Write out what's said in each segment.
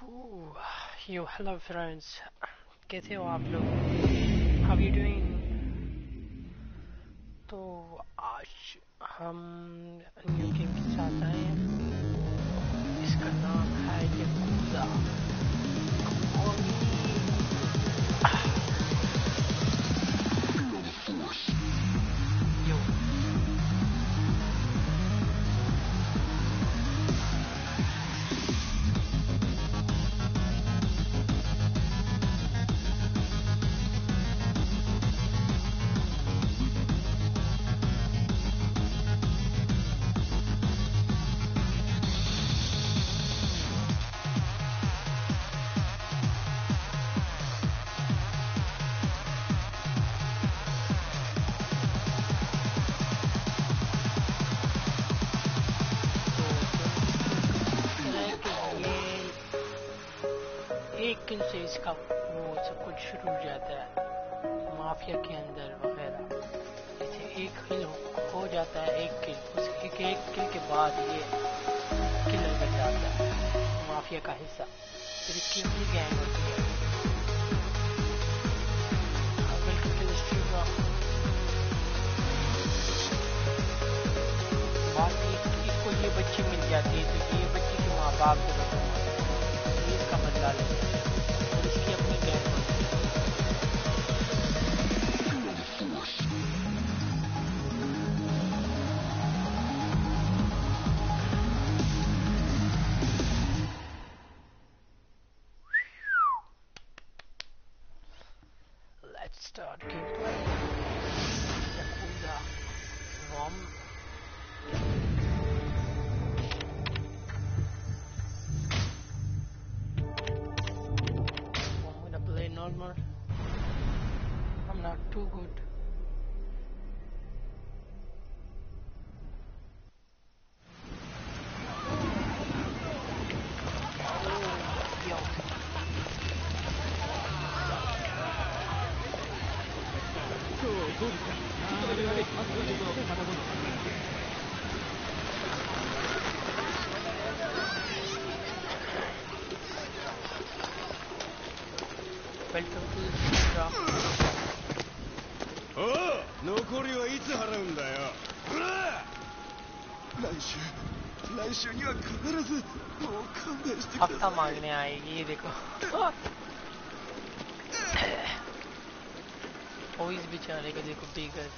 यो hello friends, कैसे हो आप लोग? How you doing? तो आज हम न्यू गेम के साथ आए हैं। इसका नाम है यकूजा। और यो एक किल से इसका वो सब कुछ शुरू हो जाता है माफिया के अंदर वगैरह। जैसे एक किल हो जाता है, एक किल, उस एक किल के बाद ये किलर बन जाता है, माफिया का हिस्सा। फिर इसकी अपनी गैंग होती है। Welcome to the stream. बाद में इसको ये बच्ची मिल जाती है, तो ये बच्ची के माँ बाप जरूर ये इसका बदला लेते हैं। और इसकी अपनी गैंग होती है। Let's start gameplay. Yakuza ROM. I'm gonna play normal. I'm not too good. Oh, yo. Welcome to the stream. おう、残りはいつ払うんだよ。来週には必ず。もう勘弁してください。 हफ्ता मांगने आएगी ये देखो। ओ इस बेचारे को देखो, बेगर।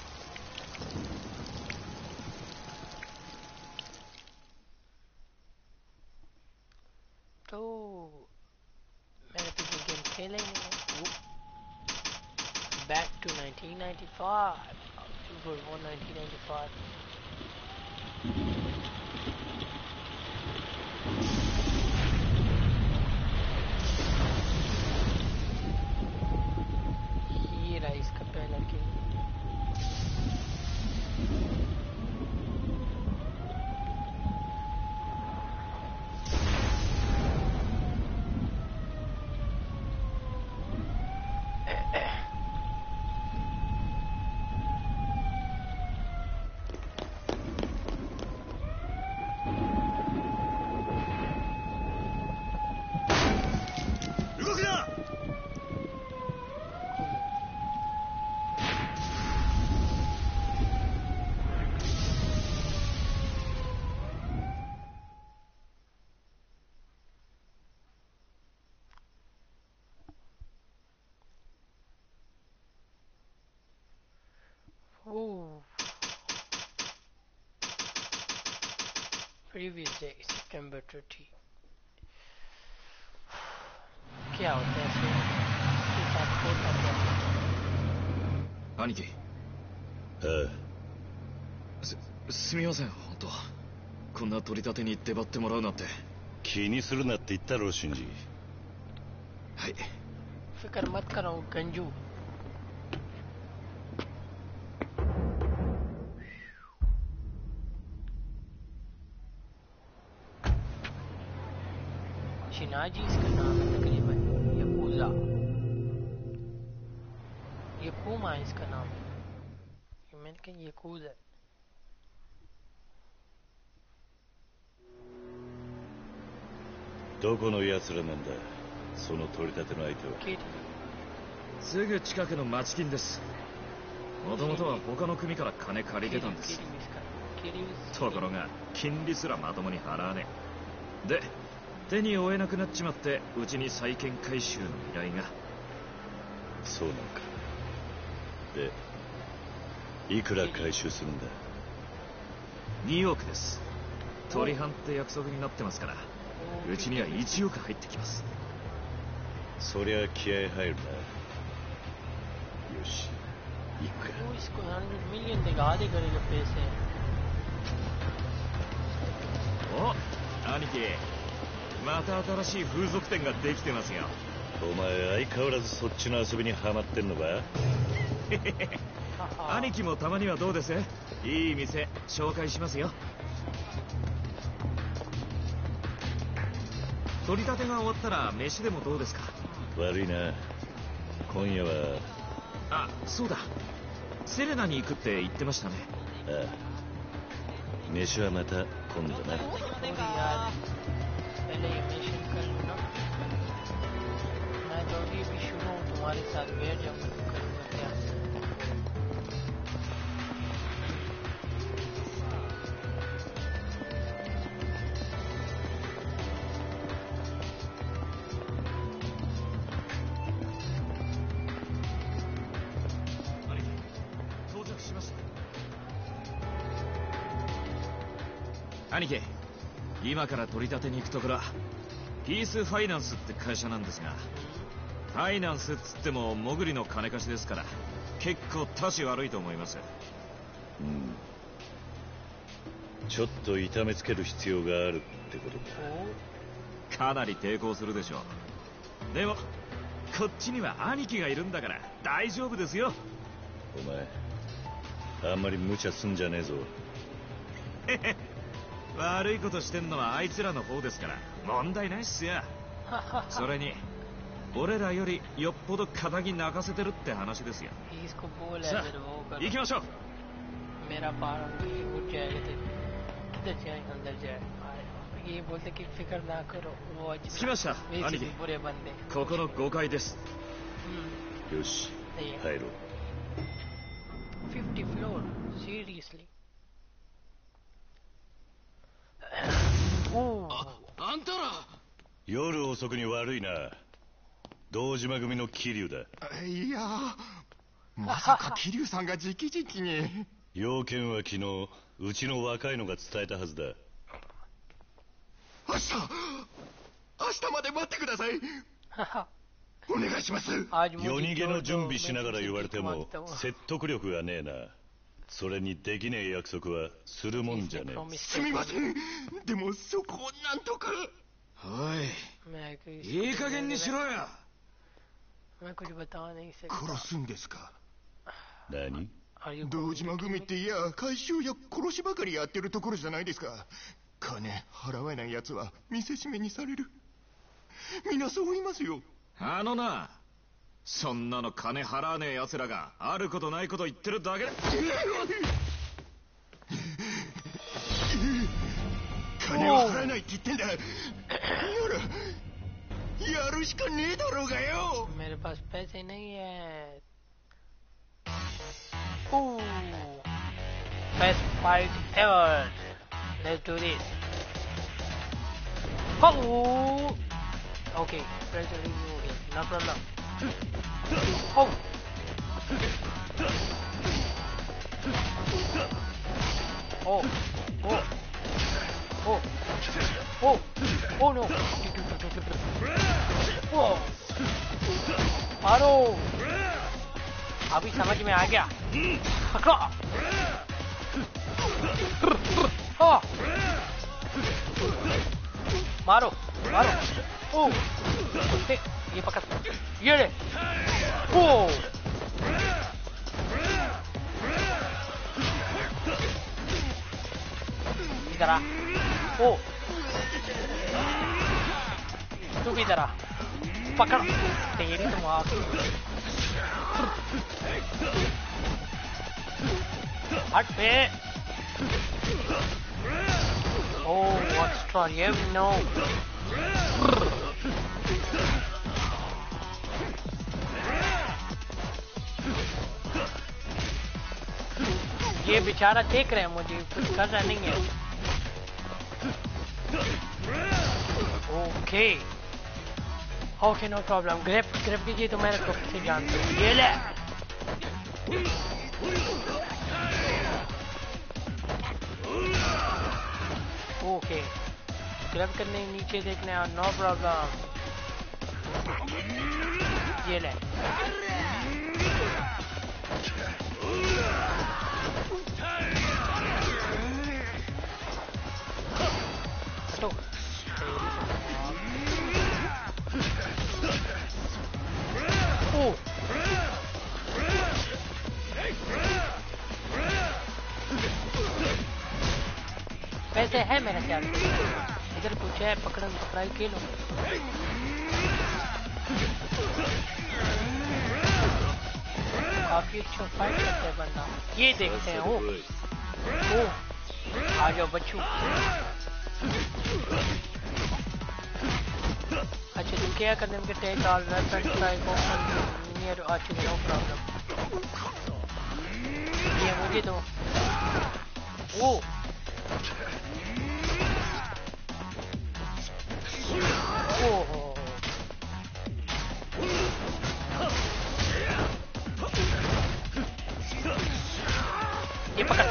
तो मैंने तो ये गेम खेला ही नहीं है। Back to 1995। World War 1995। ये रहा इसका पहला game. 動くな。 Oh, previous day September 30। क्या होता है इसमें? इसके साथ होता क्या है? 兄貴、すみません、本当こんな取り立てに出張ってもらうなんて。 気にするなって言ったろ、シンジ。 はい。 फिक्र मत करो गंजू। शिनाजी इसका नाम है तकरीबन। यकूजा, यकूमा है इसका नाम। मैंने कहा यकूजा। どこの奴らなんだ、その取り立ての相手は。 キリすぐ近くの町金です。もともとは他の組から金借りてたんです。ところが金利すらまともに払わねえ。で手に負えなくなっちまって、うちに債権回収の依頼が。 そうなのか。でいくら回収するんだ。 2億です。取り半って約束になってますから、うちには1億入ってきます。 そりゃ気合入るな。よし、行くか。 वो इसको 100 मिलियन देगा, आधे करेगा पैसे. お、兄貴、また新しい風俗店ができてますよ。 お前相変わらずそっちの遊びにハマってんのか。 兄貴もたまにはどうです？いい店紹介しますよ。取り立てが終わったら飯でもどうですか？ 悪いな、今夜は。 あ、そうだ、セレナに行くって言ってましたね。 ああ、飯はまた今度な。 兄貴、今から取り立てに行くところピースファイナンスって会社なんですが、ファイナンスっつってもモグリの金貸しですから、結構タチ悪いと思います。 ちょっと痛めつける必要があるってことか。 かなり抵抗するでしょう。でもこっちには兄貴がいるんだから大丈夫ですよ。 お前あんまり無茶すんじゃねえぞ。 悪いことしてんのはあいつらの方ですから問題ないっすよ。それに俺らよりよっぽど仇泣かせてるって話ですよ。さあ行きましょう。着きました兄貴、ここの5階です。 よし、入ろう。 50 floor, seriously. あんたら。 夜遅くに悪いな。堂島組の桐生だ。 いや、まさか桐生さんが直々に。 要件は昨日うちの若いのが伝えたはずだ。 明日まで待ってください。お願いします。 夜逃げの準備しながら言われても説得力がねえな。それにできねえ約束はするもんじゃねえ。 すみません。でもそこをなんとか。 おい、いい加減にしろよ。 殺すんですか？ 何？ 堂島組っていや回収や殺しばかりやってるところじゃないですか。金払えない奴は見せしめにされる。みんなそう言いますよ。 あのな、そんなの金払わねえ奴らがあることないこと言ってるだけだ。 金を払えないって言ってんだ。ならやるしかねえだろうがよ。 मेरे पास पैसे नहीं है. Best fight ever. Let's do this. Oh. Okay, pressure review again. No problem. Oh. Oh. Oh. Oh. Oh. Oh no. Oh. मारो. अभी समझ में आ गया. पकड़ो. मारो मारो. ओ ये पकड़. ये ले. ओ इधर आ. ओ तू भी इधर आ. पकड़. तेरी तो माँ. हट पे. Oh, what's strong? You know. ये बेचारा देख रहे हैं मुझे, कुछ कर रहा नहीं है। Okay okay, no problem. Grab कीजिए तो मैं इसको किसी जानता हूँ। ये ले। ओके, ग्रैब करने, नीचे देखने, नो प्रॉब्लम। ये ले। तो ओ वैसे है मेरा ख्याल, इधर कुछ है, पकड़न पकड़ाई खेलो। काफी अच्छा फाइट करते हैं बंदा। ये देखते हैं। ओ आ जाओ बच्चू। अच्छा, तुम क्या करने में take all weapon strike open near archery, no problem. ये मुझे दो। ओ ओहो, ये पकड़।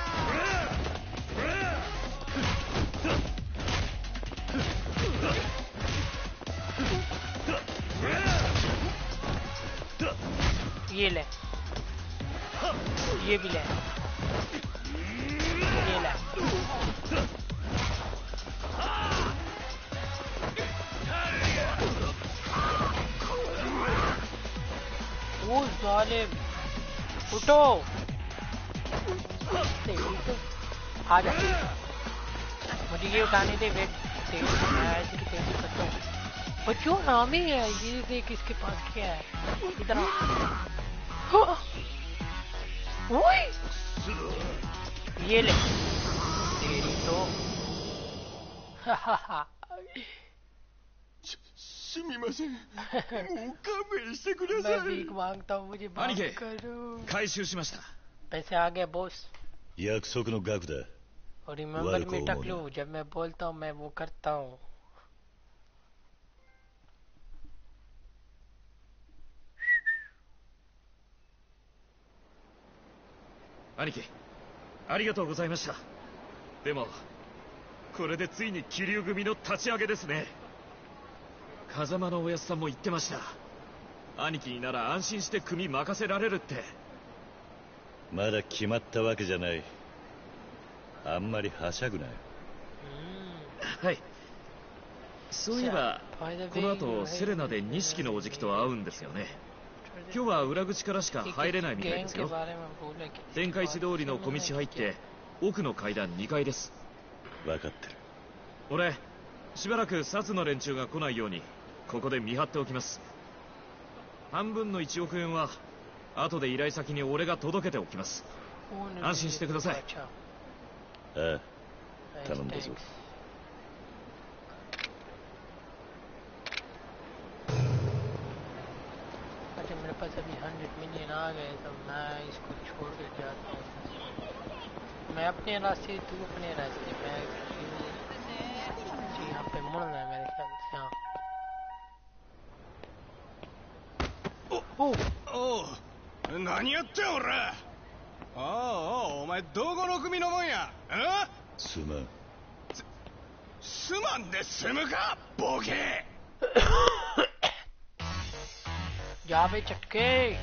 ये ले, ये भी ले, ये ले। वो जालिम, उठो। आ जा, मुझे ये उठाने दे। वेट, मैं ऐसे की तेजी करता हूँ। बच्चों नाम ही है ये, देख इसके पास क्या है। इधर ये ले तेरी तो। मैं भीख मांगता हूँ, मुझे माफ करो। 回収しました。 पैसे आ गए बॉस। 約束の額だ。 और रिमेम्बर मी टकलू, जब मैं बोलता हूँ मैं वो करता हूँ। 兄貴、ありがとうございました。でもこれでついに桐生組の立ち上げですね。風間のおやすさんも言ってました。兄貴になら安心して組任せられるって。 まだ決まったわけじゃない。あんまりはしゃぐなよ。 はい。そういえばこの後セレナで錦のおじきと会うんですよね。今日は裏口からしか入れないみたいですよ。天下一通りの小道入って奥の階段2階です。 分かってる。 俺しばらくサツの連中が来ないようにここで見張っておきます。半分の1億円は後で依頼先に俺が届けておきます。安心してください。 ああ、頼んだぞ。 अच्छा, मेरे पास अभी 100 मिलियन आ गए तो मैं इसको छोड़ के जाता हूँ। मैं अपने रास्ते, तू अपने रास्ते। मैं यहाँ पे मुड़ना है मेरे ख्याल से। हाँ। お何やってん俺。お前どこの組のもんや。 すまん。 すまんで済むかボケ。 जा बे चटके।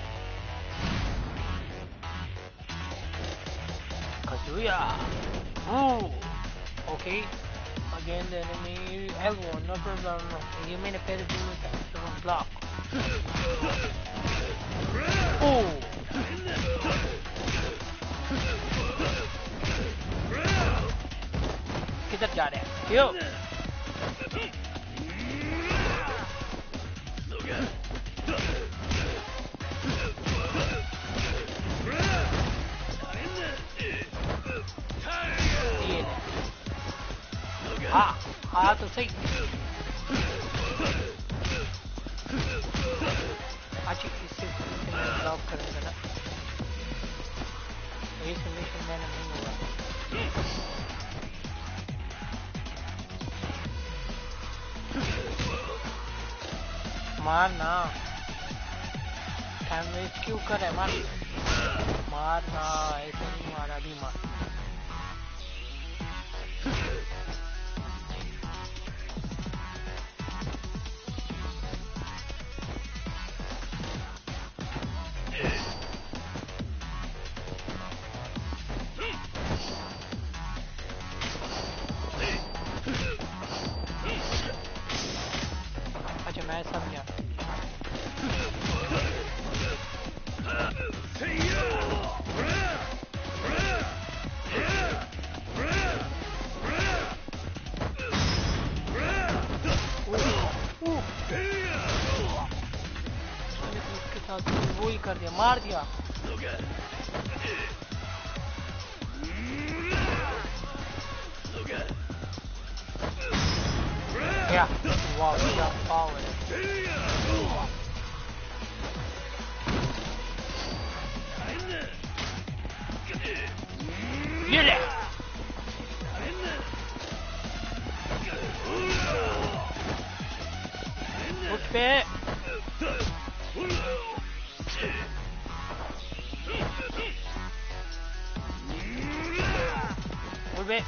Kazuya. Okay. Again the enemy L1, no problem. You mean a pair of one block. किधर जा रहे हैं? क्यों? हाँ हाँ तो सही। अच्छा इससे मैं ड्रॉप करूँगा ना, ये सबमिशन मैंने नहीं होगा। मारना, टाइम वेस्ट क्यों कर रहा है? मारना, ऐसे नहीं मारा, अभी मार। अच्छा मैं समझा। वो ही कर दिया, मार दिया। क्या वाह क्या पावर है। ये ले उठ पे। उठ पे।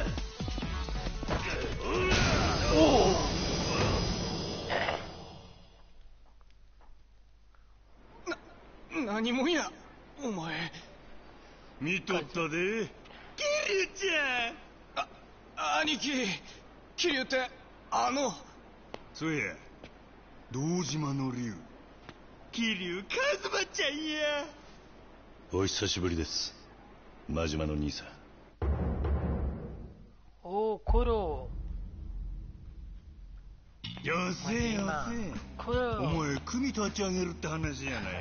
何もんやお前。 見とったで、桐生ちゃん。 兄貴、桐生ってそうや、堂島の竜、桐生一馬ちゃんや。お久しぶりです、真島の兄さん。 おーコロ。 よせよせ、 コロ。 お前組立ち上げるって話やないかい。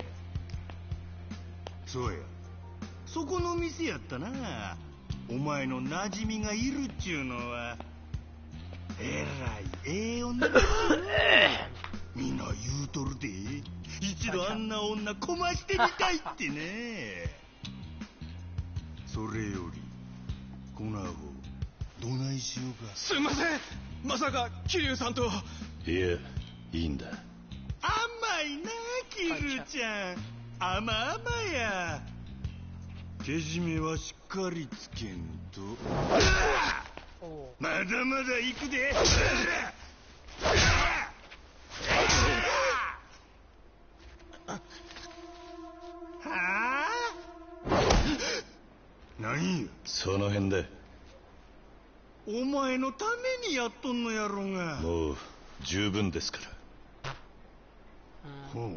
そうや、そこの店やったな。お前の馴染みがいるっちゅうのはえらいええ女だ。みんな言うとるで、一度あんな女こましてみたいってね。それよりこのアホどないしようか。 すいません、まさか桐生さんと。 いや、いいんだ。甘いな桐生ちゃん、甘々や。けじめはしっかりつけんと。まだまだ行くで。はあ？何やその辺で。お前のためにやっとんのやろが。もう十分ですから。ほう。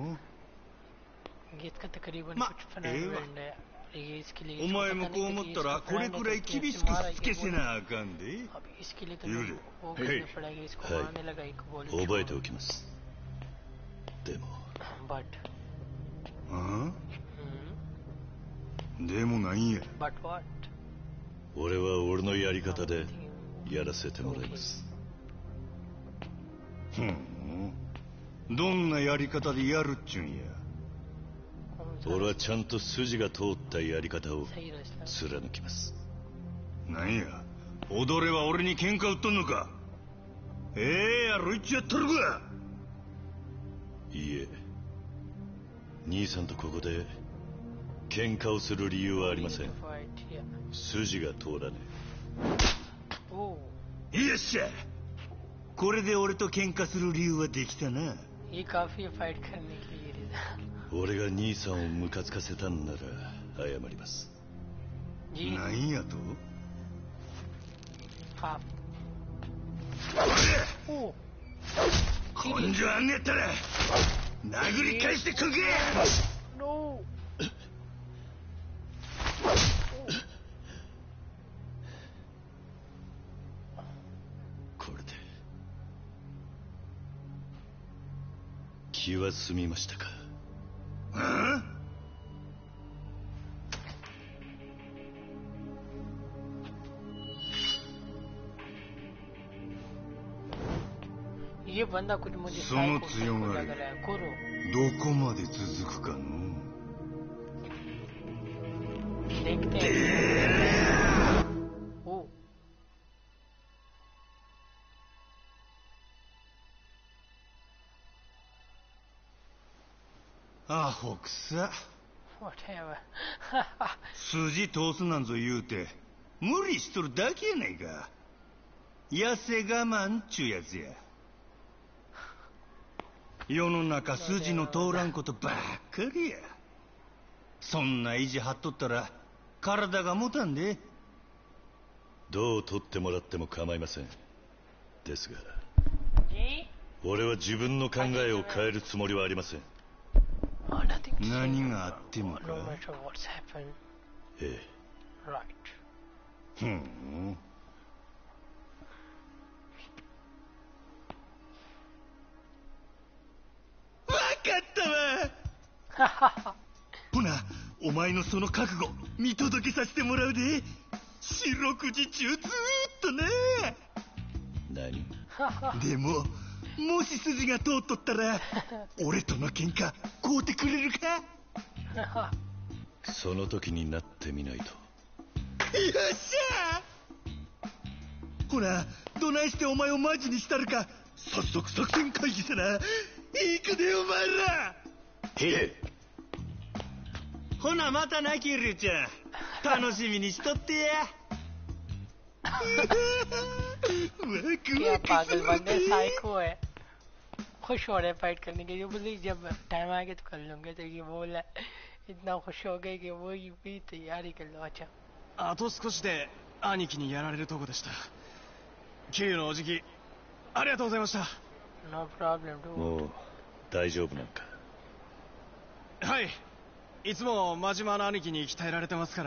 ま、ええわ。お前もこう思ったらこれくらい厳しくしつけせなあかんで。言うで。はい、覚えておきます。でもでもなんや。俺は俺のやり方でやらせてもらいます。どんなやり方でやるっちゅうんや。俺はちゃんと筋が通ったやり方を貫きます。なんや、踊れは俺に喧嘩売っとんのか。やろいっちやっとるか。いいえ、兄さんとここで喧嘩をする理由はありません。筋が通らねえ。よっしゃ、これで俺と喧嘩する理由はできたな。俺が兄さんをムカつかせたんなら謝ります。なんやと。根性あんねやったら殴り返してくけ。これで気は済みましたか。 ये बंदा कुछ मुझे その強がり लग रहा है। गुरु どこまで続くかの。 देखते हैं। ओ アホくさ。 whatever 筋通すなんぞ言うて無理しとるだけやないか。痩せ我慢ちゅうやつや。世の中筋の通らんことばっかりや。そんな意地張っとったら体が持たんで。 どう取ってもらっても構いません。ですが जी 俺は自分の考えを変えるつもりはありません。 oh, nothing to say 何があってもか。 no matter what's happened え right ふん。わかったわ。ほな、お前のその覚悟見届けさせてもらうで。四六時中ずーっとな。 何？ でももし筋が通っとったら俺との喧嘩買うてくれるか。 その時になってみないと。 よっしゃー。ほな、どないしてお前をマジにしたるか早速作戦会議せな。行くでお前ら。 へえ。 ほなまたなキリュウちゃん。楽しみにしとってや。 क्या पागल बंदे साइको है। खुश हो रहे फाइट करने के लिए बोले जब टाइम आएगा तो कर लूंगे तो ये बोला इतना खुश हो गए कि वो भी तैयारी कर लो। अच्छा あと少しで兄貴にやられるとこでした。桐生のおじきありがとうございました。 नो प्रॉब्लम टू もう大丈夫なんか。 はい、いつも真島の兄貴に鍛えられてますから。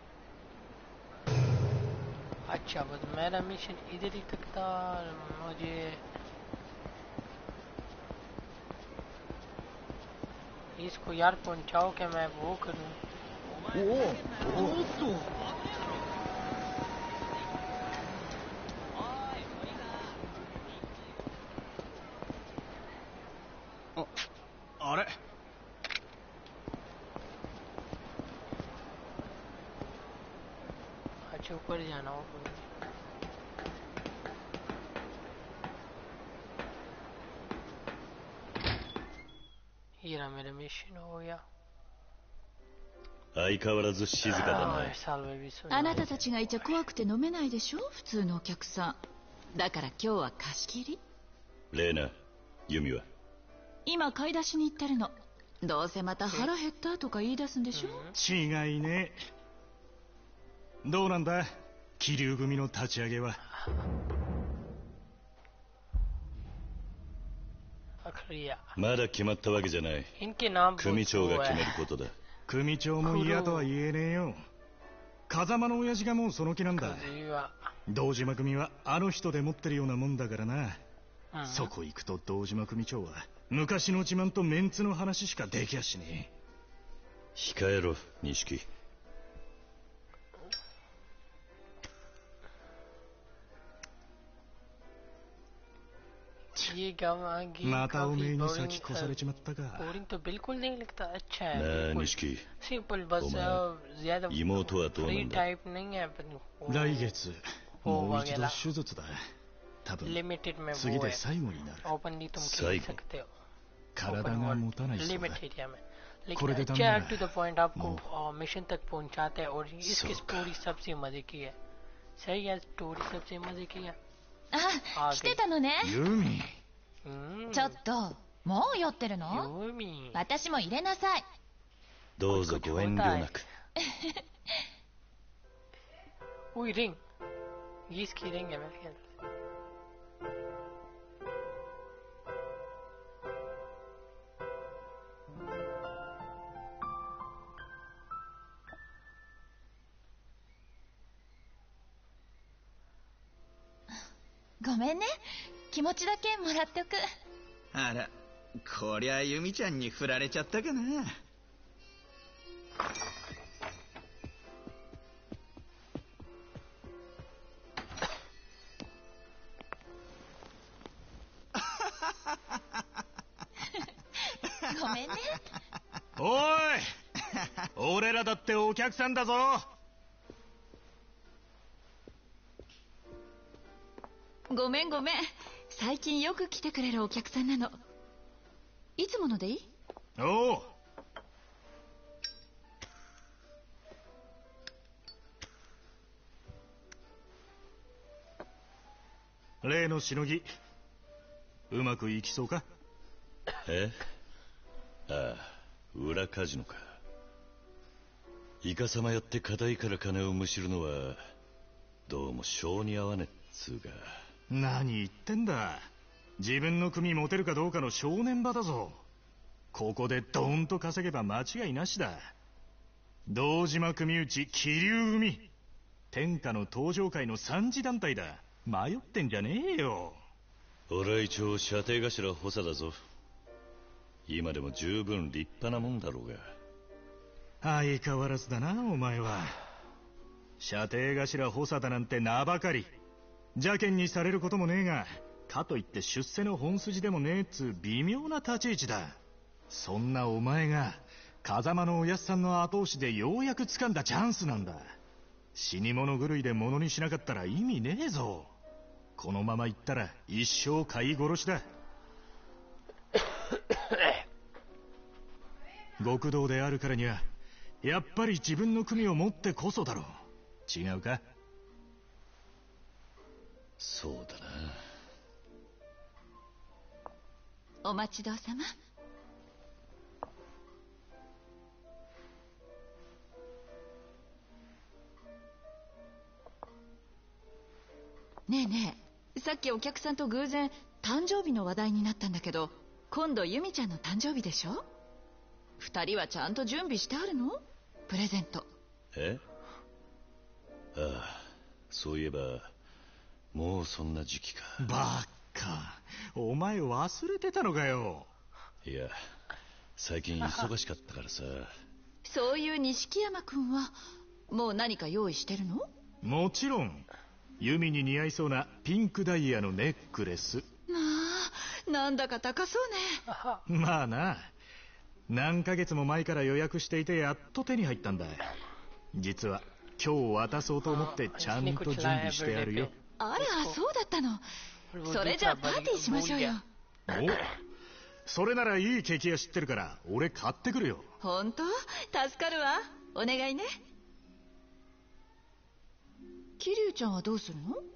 अच्छा बस मेरा मिशन इधर ही तक था। मुझे इसको यार पहुंचाओ कि मैं वो करूं। あれ अच्छा ऊपर जाना होगा। ये रहा मेरा मिशन हो गया। 相変わらず静かだな。 साल में भी सुना あなたたちがいちゃ怖くて飲めないでしょ、普通のお客さん。だから今日は貸し切り。 レーナ、ユミは。 今買い出しに行ってるの。どうせまた腹減ったとか言い出すんでしょ。 違いね。どうなんだ桐生組の立ち上げは。 अखरिया まだ決まったわけじゃない。 इनके नाम 組長が決めることだ。 組長も嫌とは言えねえよ。風間の親父がもうその気なんだ。 堂島組はあの人で持ってるようなもんだからな。そこ行くと堂島組長は昔の自慢とメンツの話しかできやしねえ。 控えろ、錦。 ये गवांगी またおめえに先越されちまったか。 बोरिंग तो बिल्कुल नहीं लगता। अच्छा な है あ、錦。 सिंपल बस ज्यादा 妹はどうな फ्री んだ。 टाइप नहीं है। 来月もう一度手術だ。多分 लिमिटेड में 次 वो で है 最後になる。 ओपनली तुम साइको। खेल सकते हो 体が持たないそうだ。 लिमिटेड एरिया में। これ लेकिन でダメ अच्छा だ。 टू द पॉइंट आपको मिशन तक पहुंचाते हैं और इसकी स्टोरी सबसे मजे की है। सही है स्टोरी सबसे मजे की है। あ、来てたのね。 ユミ。 ちょっと、もう酔ってるの？ यूमी 私も入れなさい。 どうぞご遠慮なく。 वही रिंग ये इसकी रिंग है मेरे ख्याल से। ごめんね。気持ちだけもらっておく。 あら、こりゃユミちゃんに振られちゃったかな。 俺らだってお客さんだぞ。 ごめんごめん、最近よく来てくれるお客さんなの。いつものでいい？ おう。例のしのぎ、うまくいきそうか？ え？ああ、裏カジノか。イカサマやって固いから金をむしるのはどうも性に合わねえっつうか。 何言ってんだ。自分の組持てるかどうかの正念場だぞ。ここでドーンと稼げば間違いなしだ。堂島組内桐生組、天下の登場界の三次団体だ。迷ってんじゃねえよ。 俺は一応射程頭補佐だぞ。今でも十分立派なもんだろうが。 相変わらずだなお前は。射程頭補佐だなんて名ばかり。邪険にされることもねえが、かといって出世の本筋でもねえっつう微妙な立ち位置だ。そんなお前が風間のおやっさんの後押しでようやく掴んだチャンスなんだ。死に物狂いで物にしなかったら意味ねえぞ。このままいったら一生飼い殺しだ。極道であるからにはやっぱり自分の組を持ってこそだろう。違うか？ そうだな。 お待ちどうさま。ねえねえ、さっきお客さんと偶然誕生日の話題になったんだけど、今度由美ちゃんの誕生日でしょ。二人はちゃんと準備してあるの？プレゼント。 え？ああ、そういえばもうそんな時期か。 バカ、お前忘れてたのかよ。 いや、最近忙しかったからさ。 そういう錦山君はもう何か用意してるの？ もちろん。ユミに似合いそうなピンクダイヤのネックレス。 まあ、なんだか高そうね。まあな、何ヶ月も前から予約していてやっと手に入ったんだ。実は今日渡そうと思ってちゃんと準備してあるよ。 あら、そうだったの。それじゃあパーティーしましょうよ。 お、それならいいケーキ屋知ってるから俺買ってくるよ。 本当？助かるわ。お願いね。桐生ちゃんはどうする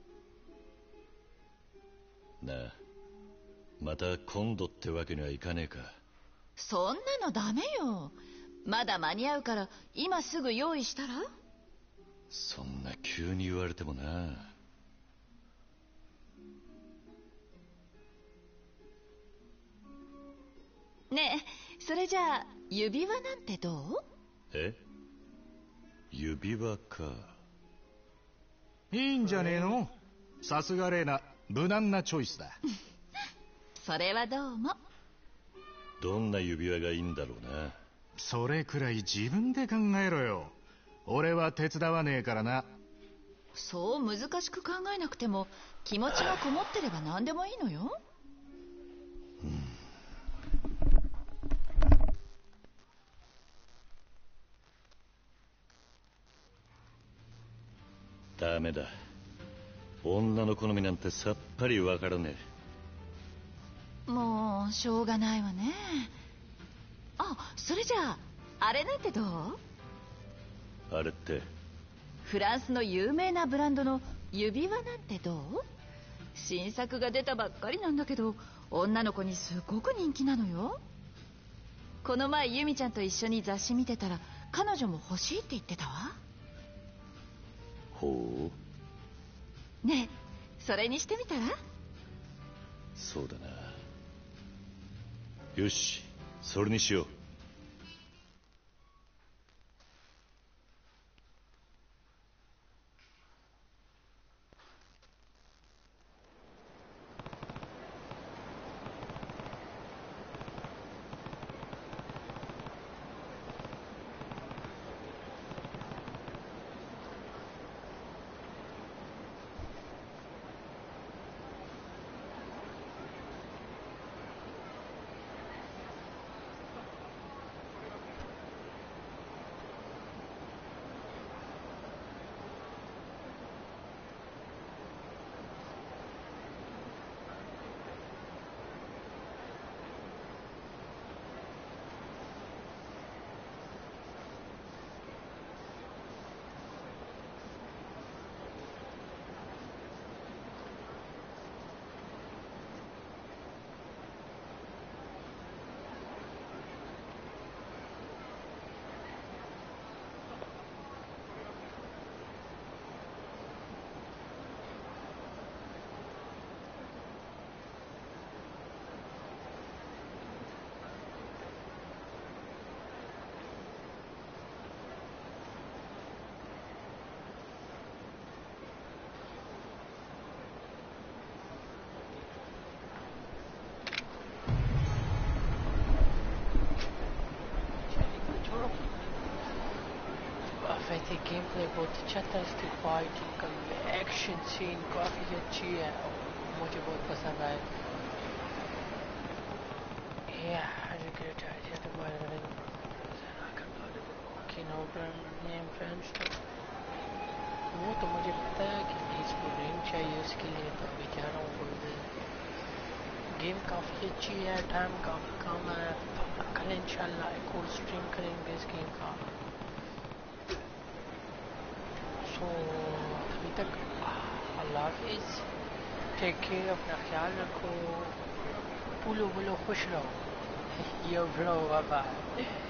の？なあ、また今度ってわけにはいかねえか。 そんなのダメよ。まだ間に合うから今すぐ用意したら？ そんな急に言われてもな。 ねえ、それじゃあ指輪なんてどう？ え？指輪か。 いいんじゃねえの？さすがレイナ、無難なチョイスだ。 それはどうも。 どんな指輪がいいんだろうな。 それくらい自分で考えろよ。俺は手伝わねえからな。 そう難しく考えなくても気持ちがこもってれば何でもいいのよ。 ダメだ。女の好みなんてさっぱりわからねえ。もうしょうがないわね。あ、それじゃああれなんてどう？ あれって？ フランスの有名なブランドの指輪なんてどう？新作が出たばっかりなんだけど女の子にすごく人気なのよ。この前由美ちゃんと一緒に雑誌見てたら彼女も欲しいって言ってたわ。 ほう。ねえ、それにしてみたら？ そうだな。よし、それにしよう。 है, बहुत अच्छा था इसकी फाइटिंग का, एक्शन सीन काफ़ी अच्छी है, मुझे बहुत पसंद आए। वो तो मुझे पता है कि इसको रैंक चाहिए, उसके लिए तो अभी जा रहा हूँ। गेम काफ़ी अच्छी है, टाइम काफ़ी कम है, कल इंशाल्लाह एक और स्ट्रीम करेंगे इस गेम का। सो अभी तक अल्लाह हाफिज़, टेक केयर, अपना ख्याल रखो, पुलो बुलो खुश रहो। Yo bro, bye bye.